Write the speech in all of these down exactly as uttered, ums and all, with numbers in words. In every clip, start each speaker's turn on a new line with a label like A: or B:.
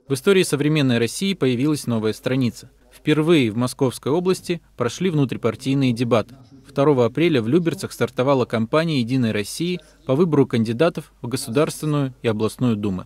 A: В истории современной России появилась новая страница. Впервые в Московской области прошли внутрипартийные дебаты. второго апреля в Люберцах стартовала кампания «Единой России» по выбору кандидатов в Государственную и областную думы.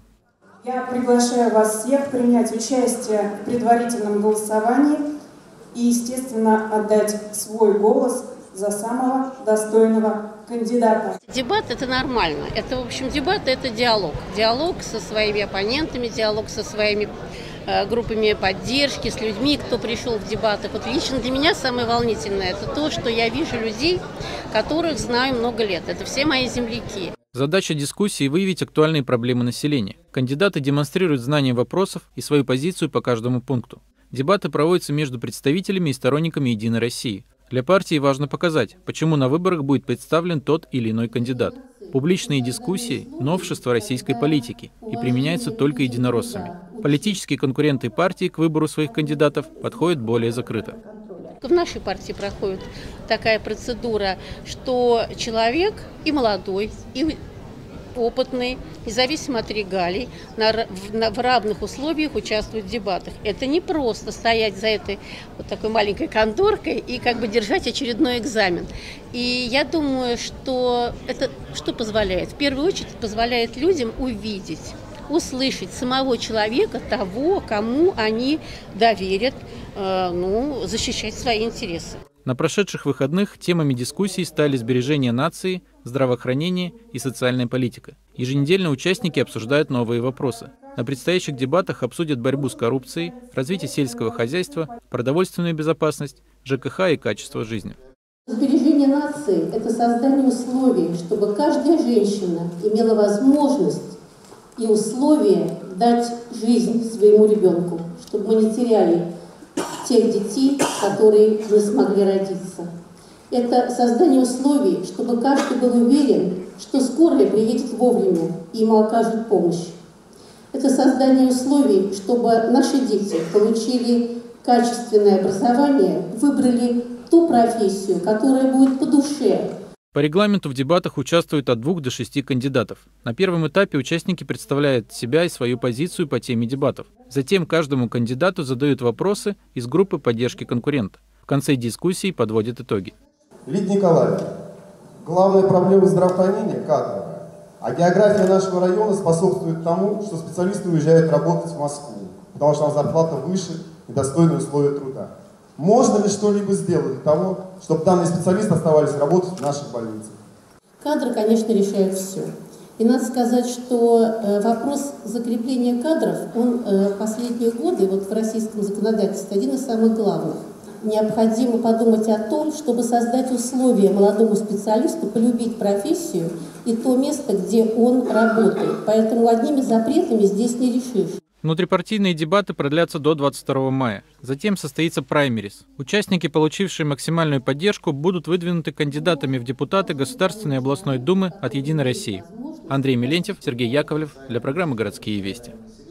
B: Я приглашаю вас всех принять участие в предварительном голосовании и, естественно, отдать свой голос за самого достойного кандидата.
C: Дебат – это нормально. Это, в общем, дебат – это диалог. Диалог со своими оппонентами, диалог со своими э, группами поддержки, с людьми, кто пришел в дебаты. Вот лично для меня самое волнительное – это то, что я вижу людей, которых знаю много лет. Это все мои земляки.
A: Задача дискуссии – выявить актуальные проблемы населения. Кандидаты демонстрируют знание вопросов и свою позицию по каждому пункту. Дебаты проводятся между представителями и сторонниками «Единой России». Для партии важно показать, почему на выборах будет представлен тот или иной кандидат. Публичные дискуссии – новшество российской политики и применяются только единороссами. Политические конкуренты партии к выбору своих кандидатов подходят более закрыто.
C: В нашей партии проходит такая процедура, что человек и молодой, и опытный, независимо от регалий, на, на, в равных условиях участвует в дебатах. Это не просто стоять за этой вот такой маленькой конторкой и как бы держать очередной экзамен. И я думаю, что это что позволяет? В первую очередь позволяет людям увидеть, услышать самого человека, того, кому они доверят, э, ну, защищать свои интересы.
A: На прошедших выходных темами дискуссий стали сбережение нации, здравоохранение и социальная политика. Еженедельно участники обсуждают новые вопросы. На предстоящих дебатах обсудят борьбу с коррупцией, развитие сельского хозяйства, продовольственную безопасность, ЖКХ и качество жизни.
D: Сбережение нации – это создание условий, чтобы каждая женщина имела возможность и условия дать жизнь своему ребенку, чтобы мы не теряли тех детей, которые не смогли родиться. Это создание условий, чтобы каждый был уверен, что скорая приедет вовремя и ему окажут помощь. Это создание условий, чтобы наши дети получили качественное образование, выбрали ту профессию, которая будет по душе.
A: По регламенту в дебатах участвуют от двух до шести кандидатов. На первом этапе участники представляют себя и свою позицию по теме дебатов. Затем каждому кандидату задают вопросы из группы поддержки конкурента. В конце дискуссии подводят итоги.
E: Лидия Николаевна, главная проблема здравоохранения – кадровая. А география нашего района способствует тому, что специалисты уезжают работать в Москву, потому что там зарплата выше и достойные условия труда. Можно ли что-либо сделать для того, чтобы данные специалисты оставались работать в наших больницах?
D: Кадры, конечно, решают все. И надо сказать, что э, вопрос закрепления кадров, он э, последние годы вот в российском законодательстве один из самых главных. Необходимо подумать о том, чтобы создать условия молодому специалисту полюбить профессию и то место, где он работает. Поэтому одними запретами здесь не решишь.
A: Внутрипартийные дебаты продлятся до двадцать второго мая. Затем состоится праймериз. Участники, получившие максимальную поддержку, будут выдвинуты кандидатами в депутаты Государственной и областной думы от «Единой России». Андрей Милентьев, Сергей Яковлев для программы «Городские вести».